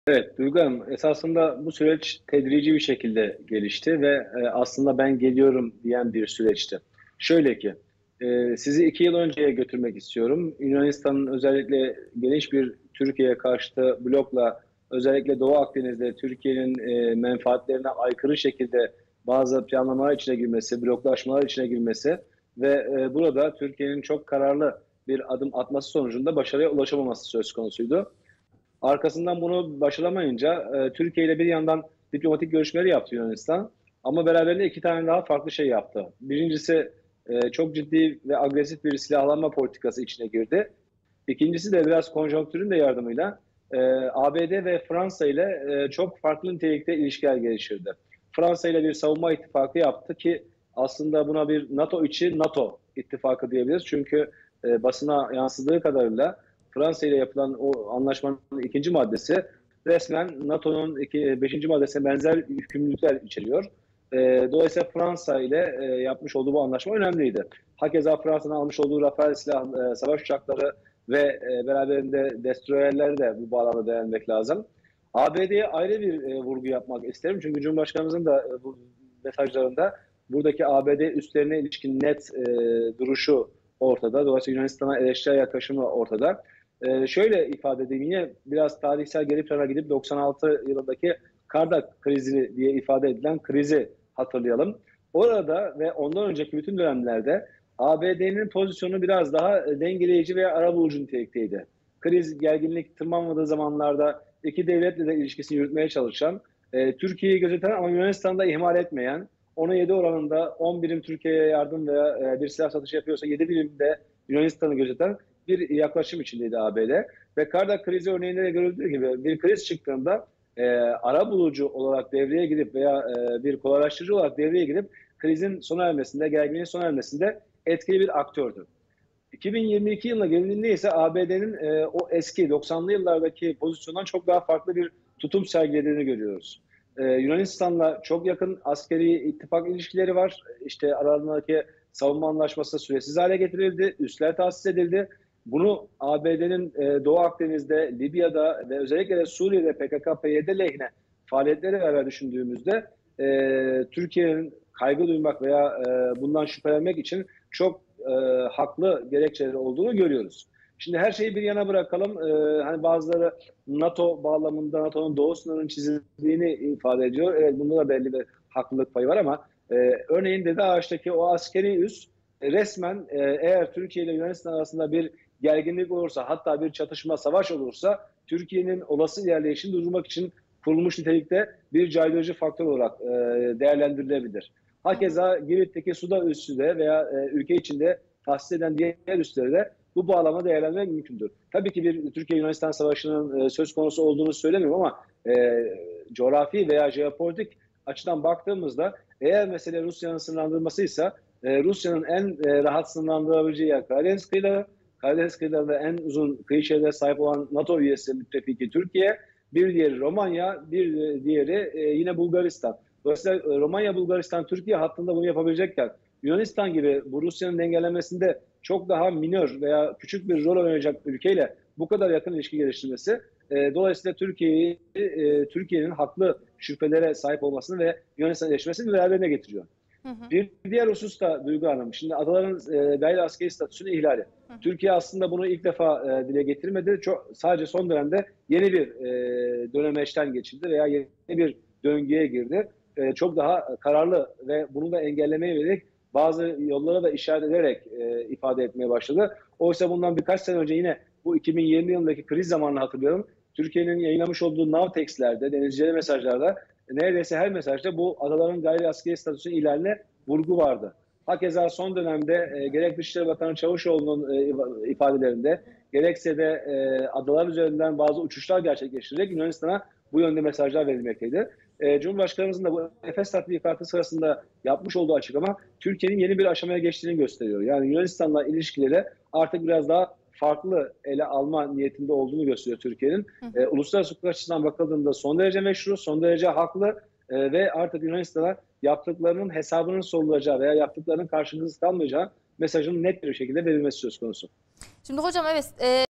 Evet, Duygu Hanım, esasında bu süreç tedrici bir şekilde gelişti ve aslında ben geliyorum diyen bir süreçti. Şöyle ki, sizi 2 yıl önceye götürmek istiyorum. Yunanistan'ın özellikle geniş bir Türkiye'ye karşıtı blokla, özellikle Doğu Akdeniz'de Türkiye'nin menfaatlerine aykırı şekilde bazı planlamalar içine girmesi, bloklaşmalar içine girmesi ve burada Türkiye'nin çok kararlı bir adım atması sonucunda başarıya ulaşamaması söz konusuydu. Arkasından bunu başaramayınca Türkiye ile bir yandan diplomatik görüşmeleri yaptı Yunanistan. Ama beraberinde 2 tane daha farklı şey yaptı. Birincisi çok ciddi ve agresif bir silahlanma politikası içine girdi. İkincisi de biraz konjonktürün de yardımıyla ABD ve Fransa ile çok farklı nitelikte ilişkiler geliştirdi. Fransa ile bir savunma ittifakı yaptı ki aslında buna bir NATO içi NATO ittifakı diyebiliriz. Çünkü basına yansıdığı kadarıyla Fransa ile yapılan o anlaşmanın ikinci maddesi resmen NATO'nun 5. maddesine benzer yükümlülükler içeriyor. Dolayısıyla Fransa ile yapmış olduğu bu anlaşma önemliydi. Hakeza Fransa'nın almış olduğu Rafale savaş uçakları ve beraberinde destroyerleri de bu bağlamda değinmek lazım. ABD'ye ayrı bir vurgu yapmak isterim. Çünkü Cumhurbaşkanımızın da bu mesajlarında buradaki ABD üslerine ilişkin net duruşu ortada. Dolayısıyla Yunanistan'a eleştirel yaklaşımı ortada. Şöyle ifade edeyim, yine biraz tarihsel geri plana gidip 96 yılındaki Kardak krizi diye ifade edilen krizi hatırlayalım. Orada ve ondan önceki bütün dönemlerde ABD'nin pozisyonu biraz daha dengeleyici veya arabulucu nitelikteydi. Kriz, gerginlik tırmanmadığı zamanlarda iki devletle de ilişkisini yürütmeye çalışan, Türkiye'yi gözeten ama Yunanistan'da ihmal etmeyen, 10'a 7 oranında 10 birim Türkiye'ye yardım veya bir silah satışı yapıyorsa 7 birim de Yunanistan'ı gözeten bir yaklaşım içindeydi ABD. Ve Kardak krizi örneğinde de görüldüğü gibi bir kriz çıktığında arabulucu olarak devreye girip veya bir kolaylaştırıcı olarak devreye girip krizin sona ermesinde, gerginliğin sona ermesinde etkili bir aktördü. 2022 yılına gelindiğinde ise ABD'nin o eski 90'lı yıllardaki pozisyondan çok daha farklı bir tutum sergilediğini görüyoruz. Yunanistan'la çok yakın askeri ittifak ilişkileri var. İşte aralarındaki savunma anlaşması süresiz hale getirildi, üsler tahsis edildi. Bunu ABD'nin Doğu Akdeniz'de, Libya'da ve özellikle de Suriye'de PKK-PYD lehine faaliyetleri beraber düşündüğümüzde Türkiye'nin kaygı duymak veya bundan şüphelenmek için çok haklı gerekçeleri olduğunu görüyoruz. Şimdi her şeyi bir yana bırakalım. Hani bazıları NATO bağlamında NATO'nun doğu sınırının çizildiğini ifade ediyor. Evet, bunda da belli bir haklılık payı var ama örneğin Dede Ağaç'taki o askeri üs resmen eğer Türkiye ile Yunanistan arasında bir gerginlik olursa, hatta bir çatışma, savaş olursa Türkiye'nin olası ilerleyişini durdurmak için kurulmuş nitelikte bir caydırıcı faktör olarak değerlendirilebilir. Hakeza Girit'teki Suda üssü de veya ülke içinde tahsis eden diğer üsleri de bu bağlamda değerlendirmek mümkündür. Tabii ki bir Türkiye-Yunanistan savaşının söz konusu olduğunu söylemiyorum ama coğrafi veya jeopolitik açıdan baktığımızda eğer mesele Rusya'nın sınırlandırmasıysa Rusya'nın en rahat sınırlandırabileceği yer Karadeniz kıyıları. Karadeniz kıyılarında en uzun kıyı şeridine sahip olan NATO üyesi müttefiki Türkiye, bir diğeri Romanya, bir diğeri yine Bulgaristan. Dolayısıyla Romanya-Bulgaristan-Türkiye hattında bunu yapabilecekken Yunanistan gibi bu Rusya'nın dengelemesinde çok daha minör veya küçük bir rol oynayacak ülkeyle bu kadar yakın ilişki geliştirmesi dolayısıyla Türkiye'nin haklı şüphelere sahip olmasını ve Yunanistan'a erişmesini beraberine getiriyor. Hı hı. Bir diğer husus da Duygu Hanım. Şimdi adaların gayri askeri statüsünü ihlali. Hı hı. Türkiye aslında bunu ilk defa dile getirmedi. Sadece son dönemde yeni bir dönemeçten geçildi veya yeni bir döngüye girdi. Çok daha kararlı ve bunu da engellemeye yönelik bazı yollara da işaret ederek ifade etmeye başladı. Oysa bundan birkaç sene önce yine bu 2020 yılındaki kriz zamanını hatırlıyorum. Türkiye'nin yayınlamış olduğu Navtex'lerde, denizcilere mesajlarda neredeyse her mesajda bu adaların gayri askeri statüsünün ihlaline vurgu vardı. Hakeza son dönemde gerek Dışişleri Bakanı Çavuşoğlu'nun ifadelerinde gerekse de adalar üzerinden bazı uçuşlar gerçekleştirerek Yunanistan'a bu yönde mesajlar verilmekteydi. Cumhurbaşkanımızın da bu Efes tatbikatı sırasında yapmış olduğu açıklama Türkiye'nin yeni bir aşamaya geçtiğini gösteriyor. Yani Yunanistan'la ilişkileri artık biraz daha farklı ele alma niyetinde olduğunu gösteriyor Türkiye'nin. Uluslararası hukuk açısından bakıldığında son derece meşru, son derece haklı ve artık Yunanistan'a yaptıklarının hesabının sorulacağı veya yaptıklarının karşılıksız kalmayacağı mesajının net bir şekilde verilmesi söz konusu. Şimdi hocam, evet,